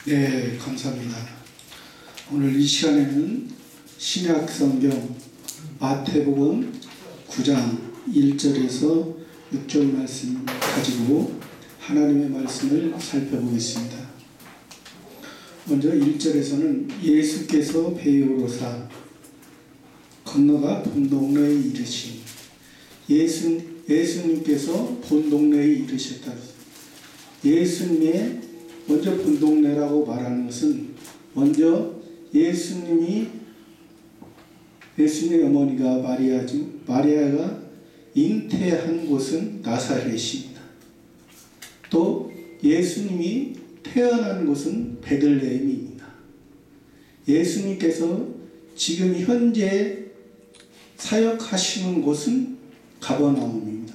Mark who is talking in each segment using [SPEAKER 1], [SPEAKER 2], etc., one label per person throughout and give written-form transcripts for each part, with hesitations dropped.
[SPEAKER 1] 네, 감사합니다. 오늘 이 시간에는 신약 성경 마태복음 9장 1절에서 6절 말씀 가지고 하나님의 말씀을 살펴보겠습니다. 먼저 1절에서는 예수께서 배에 오르사 건너가 본 동네에 이르시니, 예수님께서 본 동네에 이르셨다. 예수님의 먼저 본 동네라고 말하는 것은, 먼저 예수님의 어머니가 마리아가 잉태한 곳은 나사렛입니다. 또 예수님이 태어난 곳은 베들레헴입니다. 예수님께서 지금 현재 사역하시는 곳은 가버나움입니다.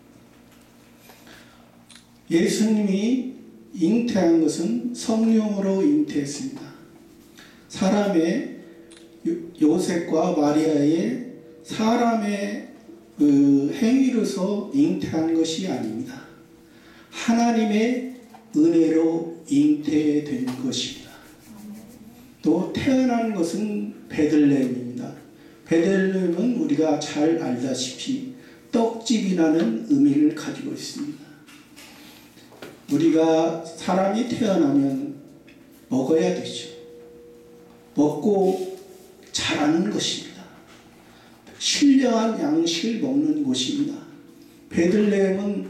[SPEAKER 1] 예수님이 잉태한 것은 성령으로 잉태했습니다. 사람의 요셉과 마리아의 사람의 행위로서 잉태한 것이 아닙니다. 하나님의 은혜로 잉태된 것입니다. 또 태어난 것은 베들레헴입니다. 베들레헴은 우리가 잘 알다시피 떡집이라는 의미를 가지고 있습니다. 우리가 사람이 태어나면 먹어야 되죠. 먹고 자라는 것입니다. 신령한 양식을 먹는 곳입니다. 베들레헴은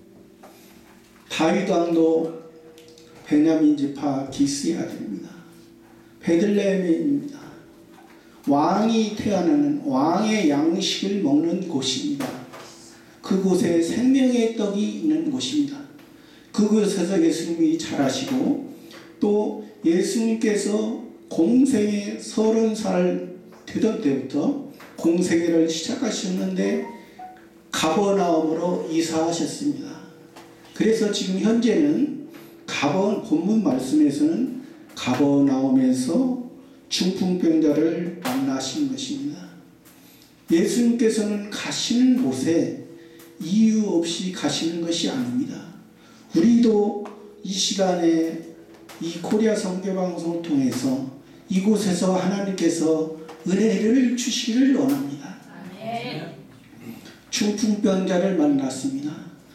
[SPEAKER 1] 다윗 왕도 베냐민 지파 기스의 아들입니다. 베들레헴입니다. 왕이 태어나는, 왕의 양식을 먹는 곳입니다. 그곳에 생명의 떡이 있는 곳입니다. 그곳에서 예수님이 자라시고, 또 예수님께서 공생애 30살 되던 때부터 공생애를 시작하셨는데 가버나움으로 이사하셨습니다. 그래서 지금 현재는 본문 말씀에서는 가버나움에서 중풍병자를 만나신 것입니다. 예수님께서는 가시는 곳에 이유 없이 가시는 것이 아닙니다. 우리도 이 시간에 이 코리아 선교방송을 통해서 이곳에서 하나님께서 은혜를 주시기를 원합니다. 아멘. 중풍병자를 만났습니다.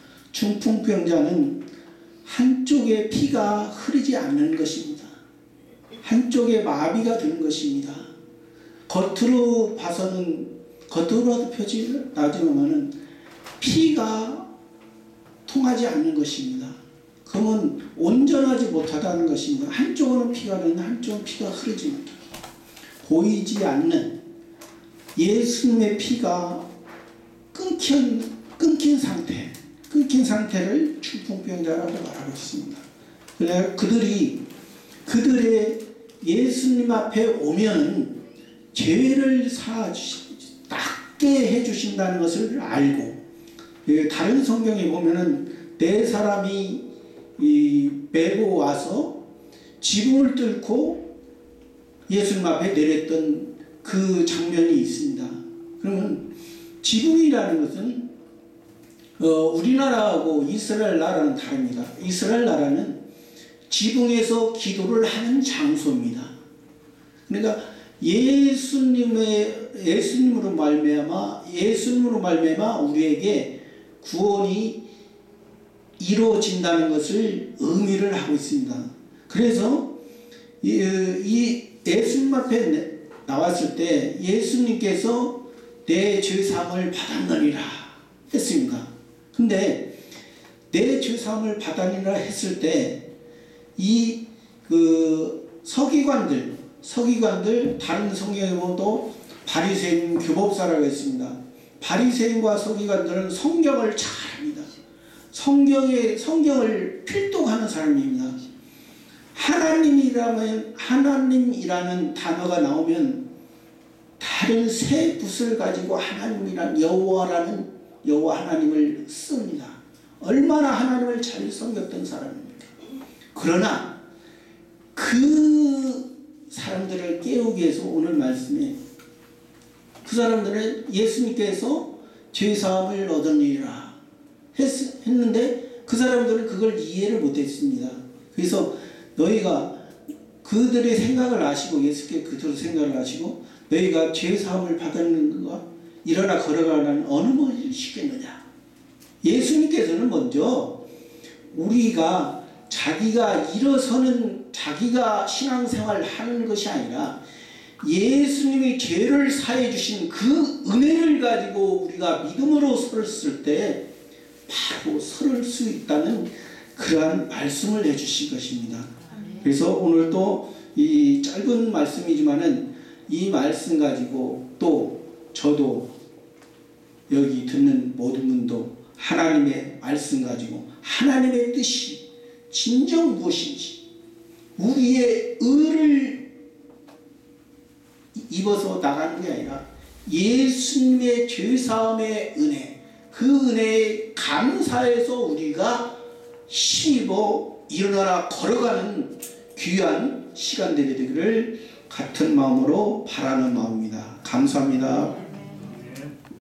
[SPEAKER 1] 중풍병자는 한쪽에 피가 흐르지 않는 것입니다. 한쪽에 마비가 된 것입니다. 겉으로 펴지 나지만은 피가 통하지 않는 것입니다. 그러면 온전하지 못하다는 것입니다. 한쪽은 피가 흐르는데 한쪽은 피가 흐르지 못합니다. 보이지 않는 예수님의 피가 끊긴 상태를 중풍병자라고 말하고 있습니다. 그래서 그들의 예수님 앞에 오면 죄를 낫게 해주신다는 것을 알고, 다른 성경에 보면은 4사람이 메고 와서 지붕을 뚫고 예수님 앞에 내렸던 그 장면이 있습니다. 그러면 지붕이라는 것은 우리나라하고 이스라엘 나라는 다릅니다. 이스라엘 나라는 지붕에서 기도를 하는 장소입니다. 그러니까 예수님으로 말미암아 우리에게 구원이 이루어진다는 것을 의미를 하고 있습니다. 그래서 이 예수님 앞에 나왔을 때 예수님께서 내 죄사함을 받았느니라 했습니다. 근데 내 죄사함을 받았느니라 했을 때 이 서기관들 다른 성경에 보면 바리새인 교법사라고 했습니다. 바리새인과 서기관들은 성경을 잘 압니다. 성경을 필독하는 사람입니다. 하나님이라는 단어가 나오면 다른 새 붓을 가지고 하나님이란 여호와 하나님을 씁니다. 얼마나 하나님을 잘 섬겼던 사람입니까? 그러나 그 사람들을 깨우기 위해서 오늘 말씀에 그 사람들은 예수님께서 죄사함을 얻으리라 했는데 그 사람들은 그걸 이해를 못했습니다. 그래서 너희가 그들의 생각을 아시고 예수께 그들의 생각을 아시고 너희가 죄사함을 받는 것과 일어나 걸어가라는 어느 것을 시켰느냐. 예수님께서는 먼저 우리가 자기가 일어서는 자기가 신앙생활을 하는 것이 아니라 예수님이 죄를 사해 주신 그 은혜를 가지고 우리가 믿음으로 설었을 때 바로 설을 수 있다는 그러한 말씀을 해주신 것입니다. 그래서 오늘 또 이 짧은 말씀이지만은 이 말씀 가지고 또 저도 여기 듣는 모든 분도 하나님의 말씀 가지고 하나님의 뜻이 진정 무엇인지 우리의 의를 입어서 나가는 게 아니라 예수님의 죄사함의 은혜, 그 은혜에 감사해서 우리가 힘입어 일어나라 걸어가는 귀한 시간들이 되기를 같은 마음으로 바라는 마음입니다. 감사합니다.